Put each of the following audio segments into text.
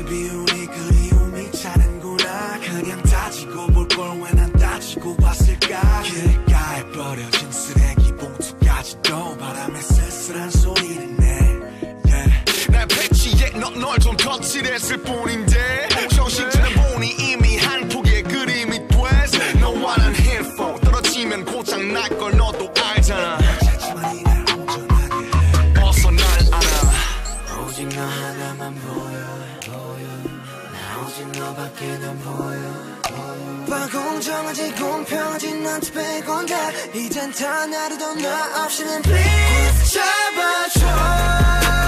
날 비우니 그리움이 차는구나. 그냥 따지고 볼 걸 왜 난 따지고 봤을까. 길가에 버려진 쓰레기 봉투까지도 바람에 쓸쓸한 소리를 내. 날 배치해 널 좀 거칠했을 뿐인데 정신차려 보니 이미 한 폭의 그림이 됐어. 너와 난 힐포 떨어지면 고장 날 걸 너도 알잖아. 하지만 날 온전하게 해. 어서 날 알아. 오직 너 하나만 보여. 나 오직 너밖에 난 보여. 공정하지 공평하지 너한테 빼곤 다. 이젠 단 하루도 나 없이는 please 잡아줘.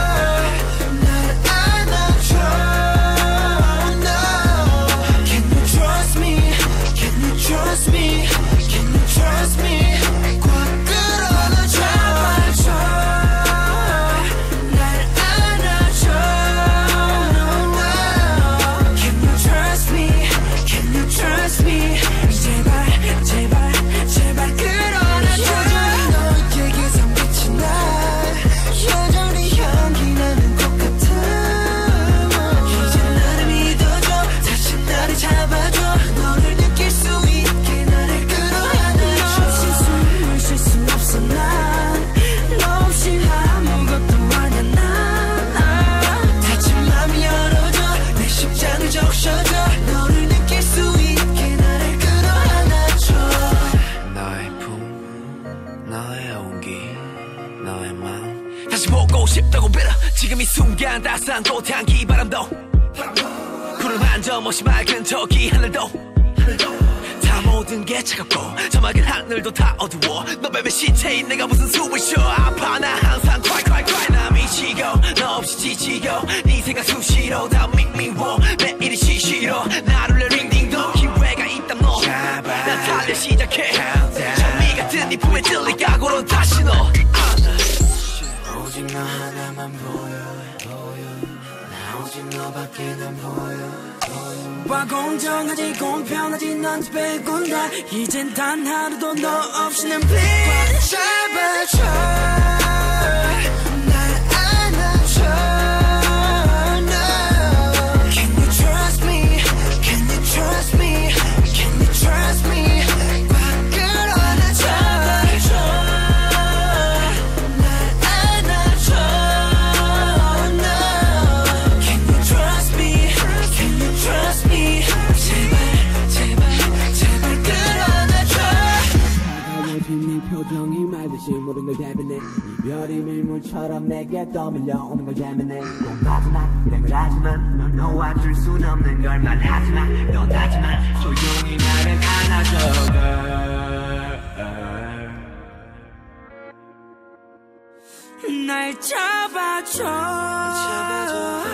Trust me, can you trust me? 꽉 끌어안아 잡아줘. 날 안아줘. No. Can you trust me? Can you trust me? 제발 제발 제발 끌어안아줘. 여전히 너에게 선빛이 나. 여전히 향기 나는 것 같아. 이제 나를 믿어줘. 다시 나를 잡아줘. 너를 느낄 수 있게 나를 끌어안아줘. 숨을 쉴 수 없어 난. 너 없이 아무것도 아냐 난. 다친 맘 열어줘. 내 심장을 적셔줘. 너를 느낄 수 있게 나를 끌어안아줘. 너의 품, 너의 온기, 너의 마음 다시 보고 싶다고 빌어. 지금 이 순간 따스한 꽃향기 바람도 구름 한 점 없이 맑은 저기 하늘도 다 모든 게 차갑고 저 맑은 하늘도 다 어두워. 너 맘의 시체인 내가 무슨 숨을 쉬어. 아파 나 항상 cry cry cry. 나 미치고 너 없이 지치고 네 생각 수시로 다 미워. 매일이 시시로 나를 내 링딩도 기회가 있다 너. 난 달려 시작해. 장미 같은 네 품에 들릴 각오로 다시 너. 오직 너 하나만 보여. 나 오직 너밖에 난 보여. 공정하지 공평하지 넌 빼곤 다. 이젠 단 하루도 너 없이는 please 잡아줘. 날 안아줘. No. Can you trust me? Can you trust me? Can you trust me? 꽉 끌어안아 잡아줘. 날 안아줘. No. Can you trust me? Can you trust me? 제발 제발 제발 끌어안아줘. 차가워진 네 표정이 말듯이 모든 걸 대변해. 이별이 밀물처럼 내게 떠밀려오는 걸 재미내. 넌 하지만 이런 걸 하지만 널 놓아줄 순 없는 걸 말하지만 넌 하지만 조용히 나를 안아줘 girl. 날 잡아줘.